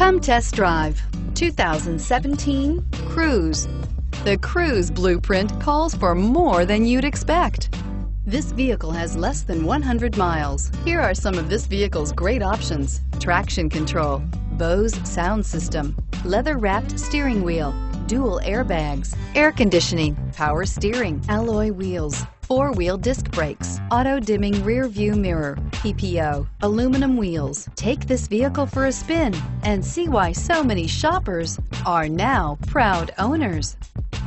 Come test drive 2017 Cruze. The Cruze blueprint calls for more than you'd expect. This vehicle has less than 100 miles. Here are some of this vehicle's great options: traction control, Bose sound system, leather-wrapped steering wheel, dual airbags, air conditioning, power steering, alloy wheels, four-wheel disc brakes, auto-dimming rear-view mirror, PPO, aluminum wheels. Take this vehicle for a spin and see why so many shoppers are now proud owners.